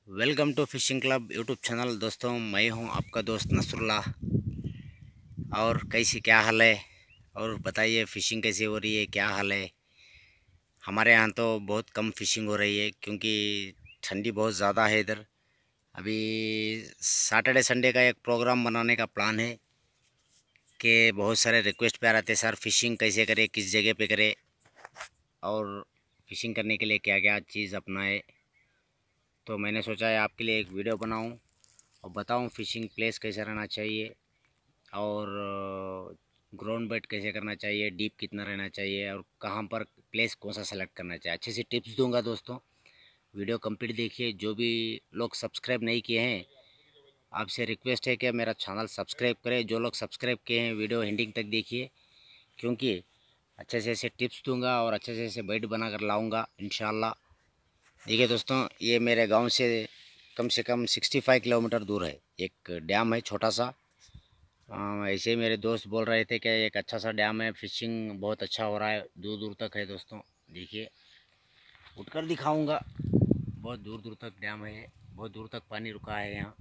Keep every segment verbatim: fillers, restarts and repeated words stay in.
Welcome to fishing club YouTube channel. दोस्तों, मैं हूं आपका दोस्त नसरुल्लाह। और कैसी क्या हाल है? और बताइए, फ़िशिंग कैसी हो रही है, क्या हाल है? हमारे यहाँ तो बहुत कम फ़िशिंग हो रही है क्योंकि ठंडी बहुत ज़्यादा है इधर। अभी सैटरडे संडे का एक प्रोग्राम बनाने का प्लान है कि बहुत सारे रिक्वेस्ट पे आ रहे थे, सर फ़िशिंग कैसे करें, किस जगह पे करें और फ़िशिंग करने के लिए क्या क्या चीज़ अपनाए। तो मैंने सोचा है आपके लिए एक वीडियो बनाऊं और बताऊं फ़िशिंग प्लेस कैसा रहना चाहिए और ग्राउंड बेट कैसे करना चाहिए, डीप कितना रहना चाहिए और कहाँ पर प्लेस कौन सा सेलेक्ट करना चाहिए। अच्छे से टिप्स दूंगा दोस्तों। वीडियो कंप्लीट देखिए। जो भी लोग सब्सक्राइब नहीं किए हैं, आपसे रिक्वेस्ट है कि मेरा चैनल सब्सक्राइब करें। जो लोग सब्सक्राइब किए हैं, वीडियो एंडिंग तक देखिए क्योंकि अच्छे से ऐसे टिप्स दूंगा और अच्छे से ऐसे बेट बना कर लाऊँगा इंशाल्लाह। देखिए दोस्तों, ये मेरे गांव से कम से कम पैंसठ किलोमीटर दूर है एक डैम है, छोटा सा। हाँ, ऐसे ही मेरे दोस्त बोल रहे थे कि एक अच्छा सा डैम है, फिशिंग बहुत अच्छा हो रहा है, दूर दूर तक है। दोस्तों देखिए, उठकर दिखाऊंगा। बहुत दूर दूर तक डैम है, बहुत दूर तक पानी रुका है यहाँ।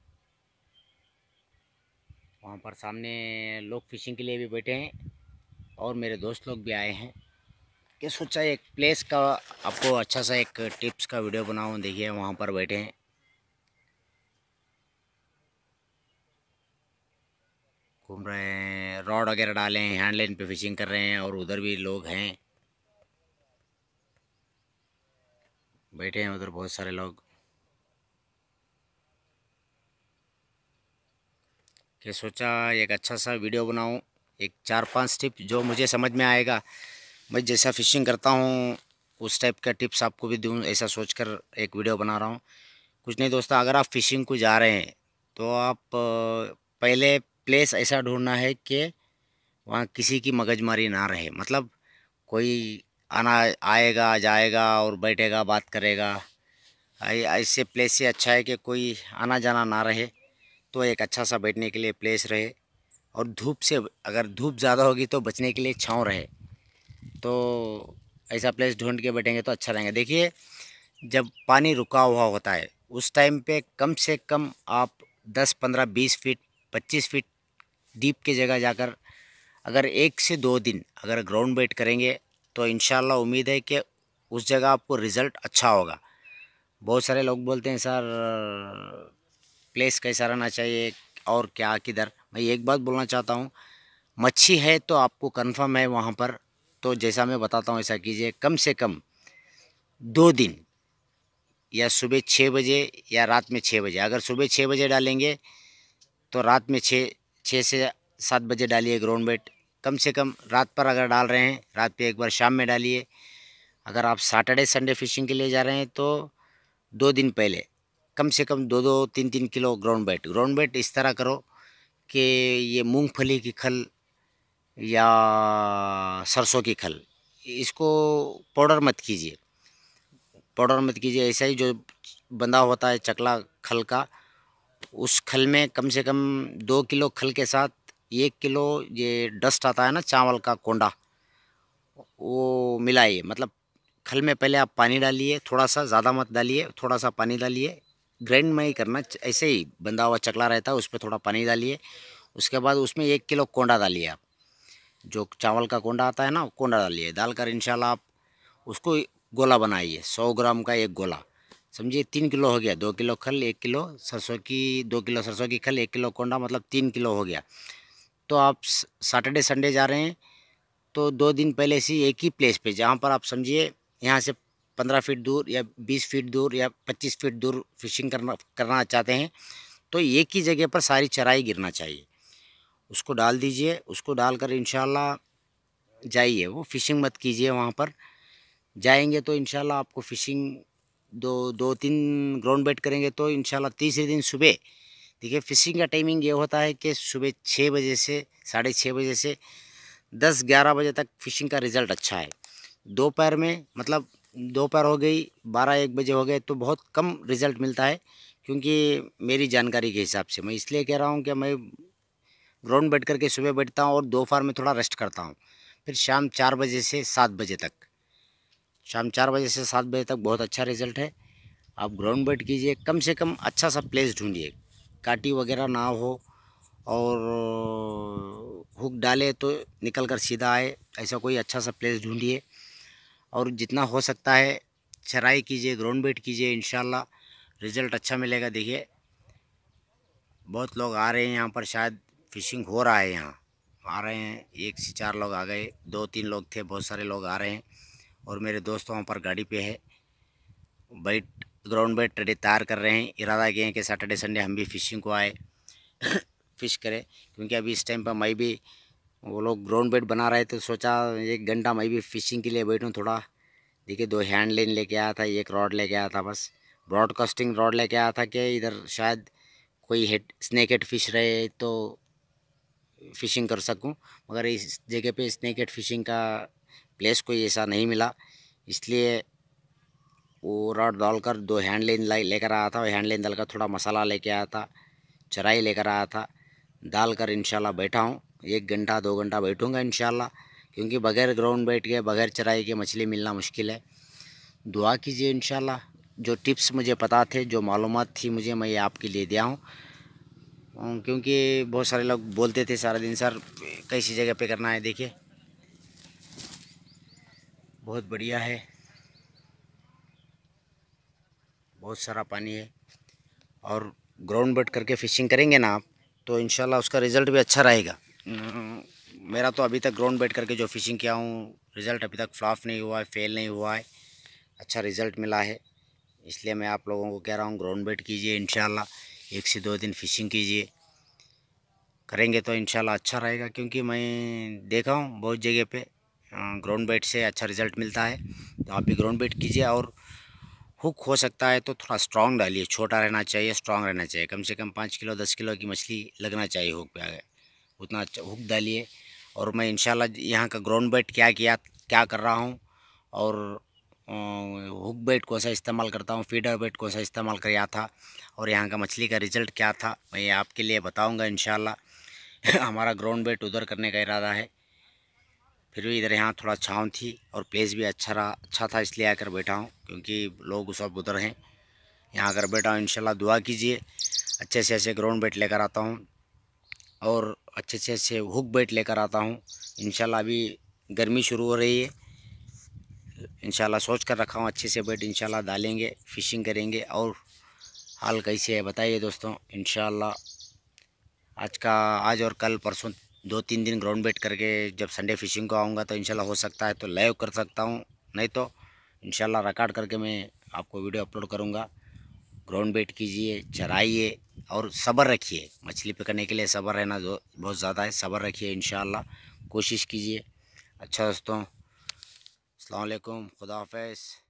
वहाँ पर सामने लोग फिशिंग के लिए भी बैठे हैं और मेरे दोस्त लोग भी आए हैं कि सोचा एक प्लेस का आपको अच्छा सा एक टिप्स का वीडियो बनाऊँ। देखिए, वहाँ पर बैठे हैं, घूम रहे हैं, रॉड वगैरह डाले हैं, हैंड लाइन पे फिशिंग कर रहे हैं और उधर भी लोग हैं, बैठे हैं उधर बहुत सारे लोग। कि सोचा एक अच्छा सा वीडियो बनाऊं, एक चार पांच टिप जो मुझे समझ में आएगा, मैं जैसा फ़िशिंग करता हूं उस टाइप का टिप्स आपको भी दूं, ऐसा सोचकर एक वीडियो बना रहा हूं। कुछ नहीं दोस्तों, अगर आप फ़िशिंग को जा रहे हैं तो आप अ, पहले प्लेस ऐसा ढूंढना है कि वहाँ किसी की मगजमारी ना रहे। मतलब कोई आना आएगा जाएगा और बैठेगा बात करेगा, ऐ- ऐसे प्लेस से अच्छा है कि कोई आना जाना ना रहे। तो एक अच्छा सा बैठने के लिए प्लेस रहे और धूप से, अगर धूप ज़्यादा होगी तो बचने के लिए छाँव रहे। तो ऐसा प्लेस ढूंढ के बैठेंगे तो अच्छा रहेगा। देखिए, जब पानी रुका हुआ होता है उस टाइम पे कम से कम आप दस पंद्रह बीस फीट पच्चीस फीट डीप की जगह जाकर अगर एक से दो दिन अगर ग्राउंड बेट करेंगे तो इंशाल्लाह उम्मीद है कि उस जगह आपको रिज़ल्ट अच्छा होगा। बहुत सारे लोग बोलते हैं, सर प्लेस कैसा रहना चाहिए और क्या किधर। मैं एक बात बोलना चाहता हूँ, मच्छी है तो आपको कंफर्म है वहाँ पर। तो जैसा मैं बताता हूँ ऐसा कीजिए, कम से कम दो दिन, या सुबह छः बजे या रात में छः बजे। अगर सुबह छः बजे डालेंगे तो रात में छः छः से सात बजे डालिए ग्राउंड बेट। कम से कम रात पर अगर डाल रहे हैं, रात पे एक बार शाम में डालिए। अगर आप सैटरडे संडे फिशिंग के लिए जा रहे हैं तो दो दिन पहले कम से कम दो दो तीन तीन kilo ground bait. Ground bait इस तरह करो कि ये मूंगफली की खल या सरसों की खल, इसको पाउडर मत कीजिए, पाउडर मत कीजिए। ऐसा ही जो बंधा होता है चकला खल का, उस खल में कम से कम दो किलो खल के साथ एक किलो ये डस्ट आता है ना चावल का कोंडा, वो मिलाइए। मतलब खल में पहले आप पानी डालिए, थोड़ा सा, ज़्यादा मत डालिए, थोड़ा सा पानी डालिए। ग्राइंड में ही करना, ऐसे ही बंधा हुआ चकला रहता है उस पर थोड़ा पानी डालिए। उसके बाद उसमें एक किलो कोंडा डालिए आप, जो चावल का कोंडा आता है ना, वो कोंडा डालिए। डालकर इंशाल्लाह आप उसको गोला बनाइए, सौ ग्राम का एक गोला। समझिए तीन किलो हो गया। दो किलो खल, एक किलो सरसों की, दो किलो सरसों की खल, एक किलो कोंडा, मतलब तीन किलो हो गया। तो आप सैटरडे संडे जा रहे हैं तो दो दिन पहले से एक ही प्लेस पे, जहाँ पर आप समझिए यहाँ से पंद्रह फीट दूर या बीस फीट दूर या पच्चीस फीट दूर फिशिंग करना करना चाहते हैं तो एक ही जगह पर सारी चराई गिरना चाहिए। उसको डाल दीजिए। उसको डालकर इंशाल्लाह जाइए, वो फिशिंग मत कीजिए। वहाँ पर जाएंगे तो इंशाल्लाह आपको फ़िशिंग, दो दो तीन ग्राउंड बेट करेंगे तो इंशाल्लाह तीसरे दिन सुबह, देखिए फ़िशिंग का टाइमिंग ये होता है कि सुबह छः बजे से साढ़े छः बजे से दस ग्यारह बजे तक फ़िशिंग का रिज़ल्ट अच्छा है। दोपहर में, मतलब दोपहर हो गई, बारह एक बजे हो गए तो बहुत कम रिज़ल्ट मिलता है। क्योंकि मेरी जानकारी के हिसाब से मैं इसलिए कह रहा हूँ कि मैं ग्राउंड बैठ करके सुबह बैठता हूँ और दोपहर में थोड़ा रेस्ट करता हूँ, फिर शाम चार बजे से सात बजे तक, शाम चार बजे से सात बजे तक बहुत अच्छा रिज़ल्ट है। आप ग्राउंड बेट कीजिए, कम से कम अच्छा सा प्लेस ढूंढिए, काटी वगैरह ना हो और हुक डाले तो निकल कर सीधा आए, ऐसा कोई अच्छा सा प्लेस ढूंढिए। और जितना हो सकता है चराई कीजिए, ग्राउंड बेट कीजिए, इंशाल्लाह रिज़ल्ट अच्छा मिलेगा। देखिए बहुत लोग आ रहे हैं यहाँ पर, शायद फिशिंग हो रहा है, यहाँ आ रहे हैं, एक से चार लोग आ गए, दो तीन लोग थे, बहुत सारे लोग आ रहे हैं। और मेरे दोस्त वहाँ पर गाड़ी पे है, बैट ग्राउंड बेट रेडी तैयार कर रहे हैं। इरादा किए हैं कि सैटरडे संडे हम भी फिशिंग को आए फ़िश करें, क्योंकि अभी इस टाइम पर मैं भी, वो लोग ग्राउंड बेट बना रहे थे तो सोचा एक घंटा मैं भी फिशिंग के लिए बैठूं थोड़ा। देखिए दो हैंड लाइन लेके आया था, एक रॉड लेके आया था, बस ब्रॉडकास्टिंग रॉड लेके आया था कि इधर शायद कोई हेड स्नैक हेड फिश रहे तो फ़िशिंग कर सकूं, मगर इस जगह पे स्नैक हेड फिशिंग का प्लेस कोई ऐसा नहीं मिला, इसलिए वो रॉड डालकर दो हैंड लाइन लेकर आया था। हैंड लाइन डालकर थोड़ा मसाला लेके आया था, चराई लेकर आया था, डालकर इंशाल्लाह बैठा हूँ। एक घंटा दो घंटा बैठूँगा इंशाल्लाह, क्योंकि बगैर ग्राउंड बैठ के बगैर चराई के मछली मिलना मुश्किल है। दुआ कीजिए इंशाल्लाह। जो टिप्स मुझे पता थे, जो मालूमात थी मुझे, मैं ये आपके लिए दिया हूँ, क्योंकि बहुत सारे लोग बोलते थे सारा दिन सर कैसी जगह पे करना है। देखिए बहुत बढ़िया है, बहुत सारा पानी है, और ग्राउंड बेट करके फ़िशिंग करेंगे ना आप तो इंशाल्लाह उसका रिज़ल्ट भी अच्छा रहेगा। मेरा तो अभी तक ग्राउंड बेट करके जो फ़िशिंग किया हूँ, रिज़ल्ट अभी तक फ्लॉप नहीं हुआ है, फेल नहीं हुआ है, अच्छा रिज़ल्ट मिला है। इसलिए मैं आप लोगों को कह रहा हूँ ग्राउंड बेट कीजिए इंशाल्लाह, एक से दो दिन फ़िशिंग कीजिए, करेंगे तो इंशाल्लाह अच्छा रहेगा। क्योंकि मैं देखा हूँ बहुत जगह पे ग्राउंड बेट से अच्छा रिज़ल्ट मिलता है, तो आप भी ग्राउंड बेट कीजिए। और हुक हो सकता है तो थोड़ा स्ट्रॉन्ग डालिए, छोटा रहना चाहिए, स्ट्रॉन्ग रहना चाहिए, कम से कम पाँच किलो दस किलो की मछली लगना चाहिए हुक पे, आगे उतना अच्छा हुक डालिए। और मैं इंशाल्लाह यहाँ का ग्राउंड बेट क्या किया क्या कर रहा हूँ, और हुक बेट कौन सा इस्तेमाल करता हूँ, फीडर बेट कौन सा इस्तेमाल किया था, और यहाँ का मछली का रिज़ल्ट क्या था, मैं ये आपके लिए बताऊँगा इंशाल्लाह। हमारा ग्राउंड बेट उधर करने का इरादा है, फिर भी इधर यहाँ थोड़ा छाँव थी और प्लेस भी अच्छा रहा, अच्छा था, इसलिए आकर बैठा हूँ, क्योंकि लोग सब उधर हैं। यहाँ आकर बैठा हूँ, इंशाल्लाह दुआ कीजिए अच्छे से ऐसे ग्राउंड बेट लेकर आता हूँ, और अच्छे से ऐसे हुक बेट लेकर आता हूँ इंशाल्लाह। अभी गर्मी शुरू हो रही है, इंशाल्लाह सोच कर रखा हूँ अच्छे से बेट इंशाल्लाह डालेंगे, फ़िशिंग करेंगे। और हाल कैसे है बताइए दोस्तों। इंशाल्लाह आज का आज और कल परसों दो तीन दिन ग्राउंड बेट करके जब संडे फ़िशिंग को आऊँगा तो इंशाल्लाह हो सकता है तो लाइव कर सकता हूँ, नहीं तो इंशाल्लाह रिकॉर्ड करके मैं आपको वीडियो अपलोड करूँगा। ग्राउंड बेट कीजिए, चराइए, और सब्र रखिए, मछली पकड़ने के लिए सब्र रहना जो बहुत ज़्यादा है, सब्र रखिए इंशाल्लाह, कोशिश कीजिए। अच्छा दोस्तों, अस्सलाम वालेकुम, खुदा हाफ़िज़।